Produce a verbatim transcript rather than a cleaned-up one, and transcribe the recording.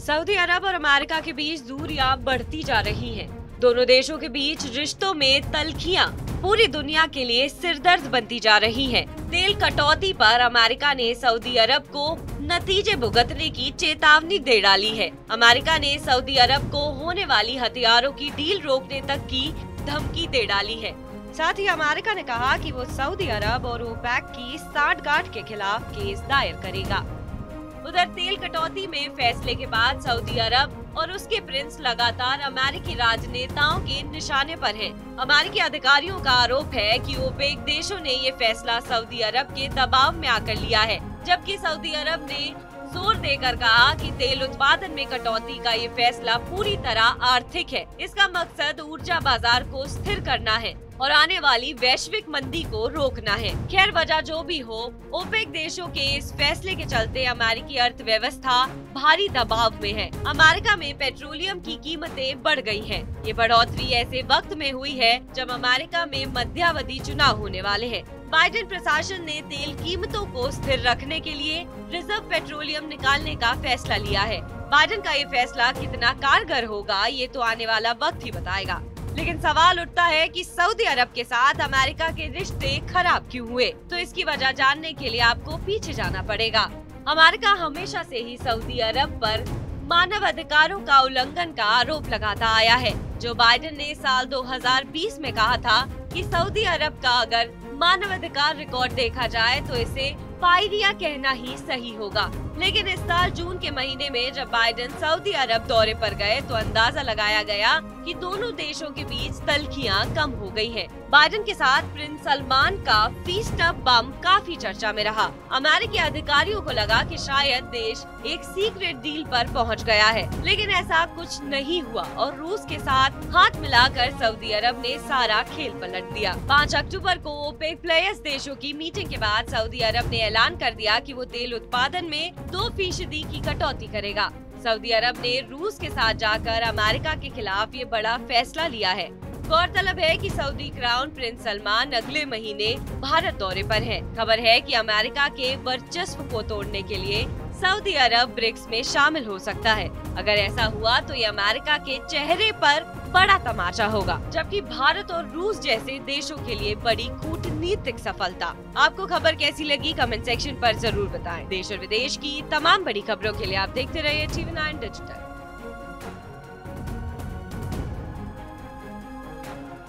Saudi अरब और America के बीच दूरियां बढ़ती जा रही हैं। दोनों देशों के बीच रिश्तों में तल्खियां पूरी दुनिया के लिए सिरदर्द बनती जा रही हैं। तेल कटौती पर अमेरिका ने सऊदी अरब को नतीजे भुगतने की चेतावनी दे डाली है। अमेरिका ने सऊदी अरब को होने वाली हथियारों की डील रोकने तक की धमकी दे डाली है। साथ ही अमेरिका ने कहा कि वो सऊदी अरब और ओपेक की सांठगांठ के खिलाफ केस दायर करेगा। उधर तेल कटौती में फैसले के बाद सऊदी अरब और उसके प्रिंस लगातार अमेरिकी राजनेताओं के निशाने पर हैं। अमेरिकी अधिकारियों का आरोप है कि ओपेक देशों ने ये फैसला सऊदी अरब के दबाव में आकर लिया है, जबकि सऊदी अरब ने जोर देकर कहा कि तेल उत्पादन में कटौती का ये फैसला पूरी तरह आर्थिक है। इसका मकसद ऊर्जा बाजार को स्थिर करना है और आने वाली वैश्विक मंदी को रोकना है। खैर, वजह जो भी हो, ओपेक देशों के इस फैसले के चलते अमेरिकी अर्थव्यवस्था भारी दबाव में है। अमेरिका में पेट्रोलियम की कीमतें बढ़ गई हैं। ये बढ़ोतरी ऐसे वक्त में हुई है जब अमेरिका में मध्यावधि चुनाव होने वाले हैं। बाइडेन प्रशासन ने तेल कीमतों को स्थिर रखने के लिए रिजर्व पेट्रोलियम निकालने का फैसला लिया है। बाइडेन का ये फैसला कितना कारगर होगा, ये तो आने वाला वक्त ही बताएगा। लेकिन सवाल उठता है कि सऊदी अरब के साथ अमेरिका के रिश्ते खराब क्यों हुए? तो इसकी वजह जानने के लिए आपको पीछे जाना पड़ेगा। अमेरिका हमेशा से ही सऊदी अरब पर मानव अधिकारों का उल्लंघन का आरोप लगाता आया है। जो बाइडेन ने साल दो हज़ार बीस में कहा था कि सऊदी अरब का अगर मानवाधिकार रिकॉर्ड देखा जाए तो इसे पायरिया कहना ही सही होगा। लेकिन इस साल जून के महीने में जब बाइडेन सऊदी अरब दौरे पर गए तो अंदाजा लगाया गया कि दोनों देशों के बीच तल्खियां कम हो गई हैं। बाइडेन के साथ प्रिंस सलमान का फीस्ट ऑफ बम काफी चर्चा में रहा। अमेरिकी अधिकारियों को लगा कि शायद देश एक सीक्रेट डील पर पहुंच गया है, लेकिन ऐसा कुछ नहीं हुआ और रूस के साथ हाथ मिलाकर सऊदी अरब ने सारा खेल पलट दिया। पाँच अक्टूबर को ओपेक प्लस देशों की मीटिंग के बाद सऊदी अरब ने ऐलान कर दिया कि वो तेल उत्पादन में दो फीसदी की कटौती करेगा। सऊदी अरब ने रूस के साथ जाकर अमेरिका के खिलाफ ये बड़ा फैसला लिया है। गौरतलब है कि सऊदी क्राउन प्रिंस सलमान अगले महीने भारत दौरे पर हैं। खबर है कि अमेरिका के वर्चस्व को तोड़ने के लिए सऊदी अरब ब्रिक्स में शामिल हो सकता है। अगर ऐसा हुआ तो ये अमेरिका के चेहरे पर बड़ा तमाचा होगा, जबकि भारत और रूस जैसे देशों के लिए बड़ी कूटनीतिक सफलता। आपको खबर कैसी लगी कमेंट सेक्शन पर जरूर बताएं। देश और विदेश की तमाम बड़ी खबरों के लिए आप देखते रहिए टीवी नाइन डिजिटल।